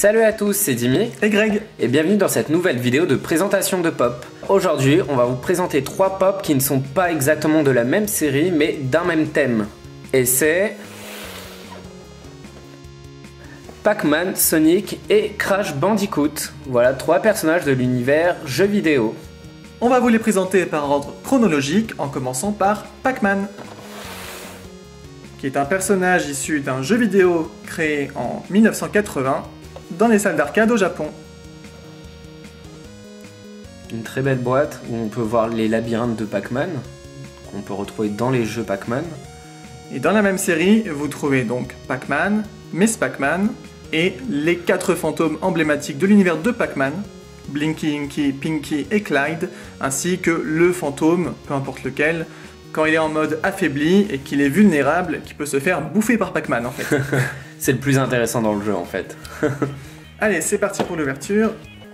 Salut à tous, c'est Dimi et Greg et bienvenue dans cette nouvelle vidéo de présentation de pop. Aujourd'hui, on va vous présenter 3 pop qui ne sont pas exactement de la même série mais d'un même thème. Et c'est Pac-Man, Sonic et Crash Bandicoot. Voilà 3 personnages de l'univers jeux vidéo. On va vous les présenter par ordre chronologique en commençant par Pac-Man, qui est un personnage issu d'un jeu vidéo créé en 1980 dans les salles d'arcade au Japon. Une très belle boîte où on peut voir les labyrinthes de Pac-Man, qu'on peut retrouver dans les jeux Pac-Man. Et dans la même série, vous trouvez donc Pac-Man, Miss Pac-Man et les 4 fantômes emblématiques de l'univers de Pac-Man, Blinky, Inky, Pinky et Clyde, ainsi que le fantôme, peu importe lequel, quand il est en mode affaibli et qu'il est vulnérable, qui peut se faire bouffer par Pac-Man en fait. C'est le plus intéressant dans le jeu en fait. Allez, c'est parti pour l'ouverture.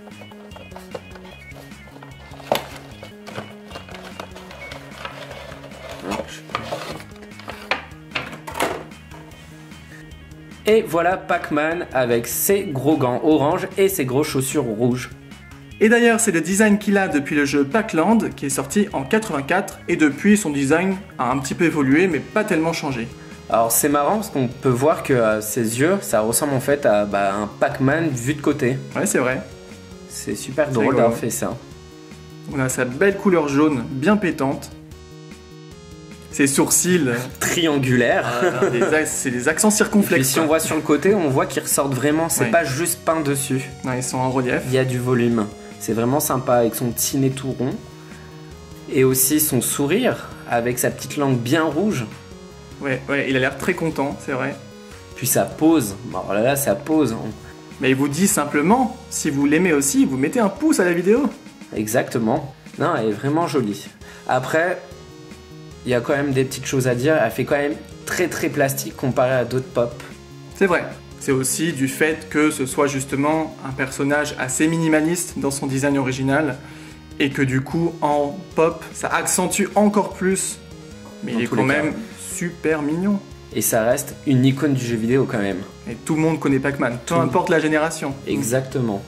Et voilà Pac-Man avec ses gros gants orange et ses grosses chaussures rouges. Et d'ailleurs, c'est le design qu'il a depuis le jeu Pac-Land qui est sorti en 84 et depuis son design a un petit peu évolué mais pas tellement changé. Alors c'est marrant parce qu'on peut voir que ses yeux, ça ressemble en fait à un Pac-Man vu de côté. Ouais, c'est vrai. C'est super drôle d'avoir fait ça. On a sa belle couleur jaune bien pétante. Ses sourcils triangulaires. C'est des accents circonflexes. Et si on voit sur le côté, on voit qu'ils ressortent vraiment, c'est pas juste peint dessus. Non, ils sont en relief. Il y a du volume. C'est vraiment sympa avec son petit nez tout rond. Et aussi son sourire avec sa petite langue bien rouge. Ouais, il a l'air très content, c'est vrai. Puis sa pose, alors là, sa pose. Mais il vous dit simplement, si vous l'aimez aussi, vous mettez un pouce à la vidéo. Exactement. Non, elle est vraiment jolie. Après, il y a quand même des petites choses à dire. Elle fait quand même très plastique comparé à d'autres pop. C'est vrai. C'est aussi du fait que ce soit justement un personnage assez minimaliste dans son design original et que du coup en pop ça accentue encore plus, mais il est quand même super mignon. Et ça reste une icône du jeu vidéo quand même. Et tout le monde connaît Pac-Man, peu importe la génération. Exactement.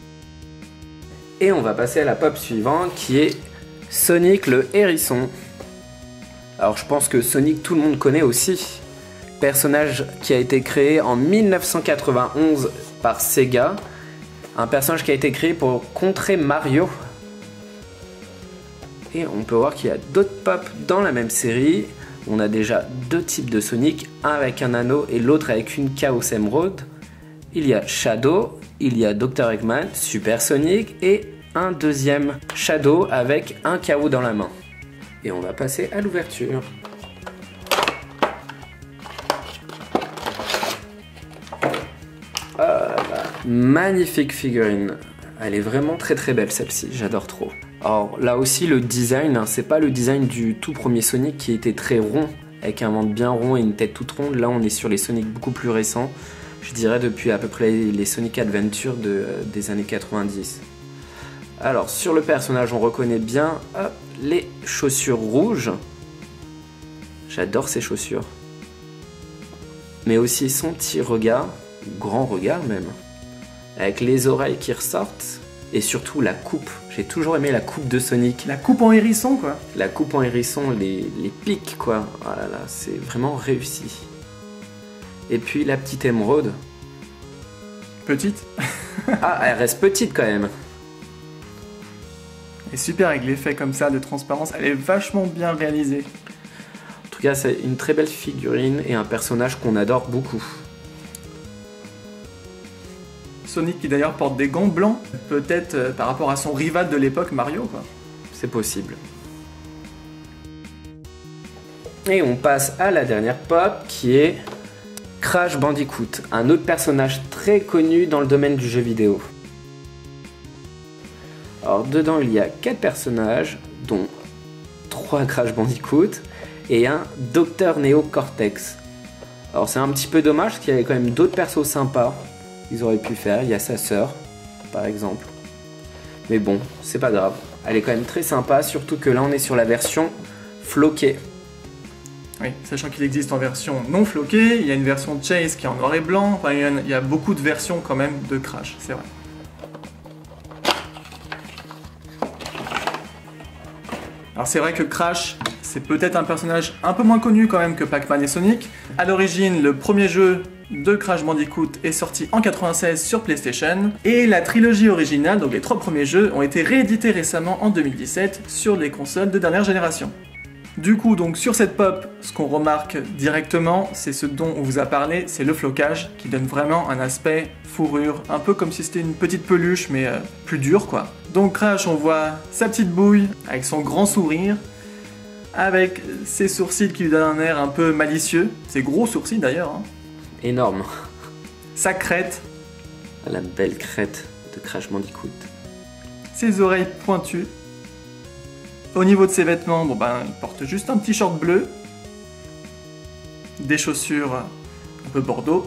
Et on va passer à la pop suivante qui est Sonic le hérisson. Alors je pense que Sonic tout le monde connaît aussi. Personnage qui a été créé en 1991 par Sega. Un personnage qui a été créé pour contrer Mario. Et on peut voir qu'il y a d'autres pop dans la même série. On a déjà 2 types de Sonic, un avec un anneau et l'autre avec une Chaos Emerald. Il y a Shadow, il y a Dr Eggman, Super Sonic et un deuxième Shadow avec un Chaos dans la main. Et on va passer à l'ouverture. Magnifique figurine. Elle est vraiment très belle celle-ci, j'adore trop. Alors là aussi le design, c'est pas le design du tout premier Sonic qui était très rond, avec un ventre bien rond et une tête toute ronde. Là on est sur les Sonic beaucoup plus récents, je dirais depuis à peu près les Sonic Adventure des années 90. Alors sur le personnage on reconnaît bien les chaussures rouges. J'adore ces chaussures. Mais aussi son petit regard, grand regard même, avec les oreilles qui ressortent et surtout la coupe. J'ai toujours aimé la coupe de Sonic. La coupe en hérisson quoi. La coupe en hérisson, les pics quoi. Oh là là, c'est vraiment réussi. Et puis la petite émeraude. Petite. Ah, elle reste petite quand même. Et super avec l'effet comme ça de transparence, elle est vachement bien réalisée. En tout cas, c'est une très belle figurine et un personnage qu'on adore beaucoup. Sonic qui d'ailleurs porte des gants blancs, peut-être par rapport à son rival de l'époque, Mario quoi. C'est possible. Et on passe à la dernière pop qui est Crash Bandicoot, un autre personnage très connu dans le domaine du jeu vidéo. Alors dedans il y a 4 personnages, dont 3 Crash Bandicoot et un Dr Neo Cortex. Alors c'est un petit peu dommage parce qu'il y avait quand même d'autres persos sympas. Ils auraient pu faire, il y a sa sœur par exemple. Mais bon, c'est pas grave. Elle est quand même très sympa, surtout que là on est sur la version floquée. Oui, sachant qu'il existe en version non floquée, il y a une version de Chase qui est en noir et blanc, enfin, il y a beaucoup de versions quand même de Crash, c'est vrai. Alors c'est vrai que Crash, c'est peut-être un personnage un peu moins connu quand même que Pac-Man et Sonic. À l'origine, le premier jeu de Crash Bandicoot est sorti en 96 sur PlayStation, et la trilogie originale, donc les 3 premiers jeux, ont été réédités récemment en 2017 sur les consoles de dernière génération. Du coup, donc sur cette pop, ce qu'on remarque directement, c'est ce dont on vous a parlé, c'est le flocage, qui donne vraiment un aspect fourrure, un peu comme si c'était une petite peluche, mais plus dure quoi. Donc Crash, on voit sa petite bouille, avec son grand sourire, avec ses sourcils qui lui donnent un air un peu malicieux, ses gros sourcils d'ailleurs. Hein. Énorme. Sa crête. La belle crête de Crash Bandicoot. Ses oreilles pointues. Au niveau de ses vêtements, bon ben, il porte juste un petit short bleu. Des chaussures un peu bordeaux.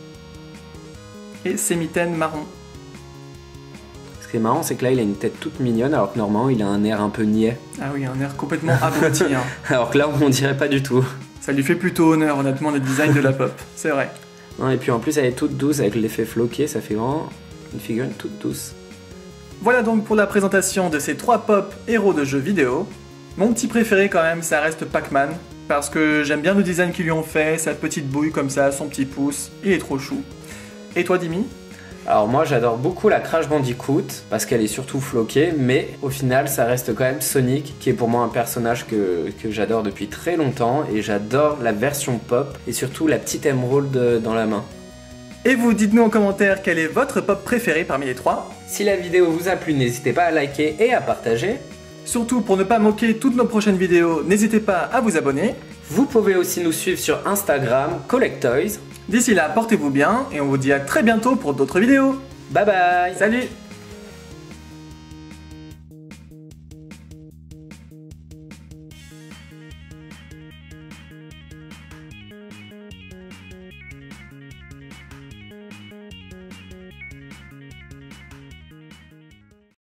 Et ses mitaines marron. Ce qui est marrant, c'est que là, il a une tête toute mignonne, alors que normalement, il a un air un peu niais. Ah oui, un air complètement abruti. Hein. Alors que là, on dirait pas du tout. Ça lui fait plutôt honneur, honnêtement, le design de la pop. C'est vrai. Non, et puis en plus, elle est toute douce avec l'effet floqué, ça fait vraiment une figurine toute douce. Voilà donc pour la présentation de ces 3 pop héros de jeux vidéo. Mon petit préféré quand même, ça reste Pac-Man, parce que j'aime bien le design qu'ils lui ont fait, sa petite bouille comme ça, son petit pouce, il est trop chou. Et toi Dimi? Alors moi j'adore beaucoup la Crash Bandicoot, parce qu'elle est surtout floquée, mais au final ça reste quand même Sonic, qui est pour moi un personnage que j'adore depuis très longtemps, et j'adore la version pop, et surtout la petite émeraude dans la main. Et vous, dites-nous en commentaire quel est votre pop préféré parmi les 3. Si la vidéo vous a plu, n'hésitez pas à liker et à partager. Surtout, pour ne pas manquer toutes nos prochaines vidéos, n'hésitez pas à vous abonner. Vous pouvez aussi nous suivre sur Instagram, Collectoys. D'ici là, portez-vous bien et on vous dit à très bientôt pour d'autres vidéos. Bye bye. Salut!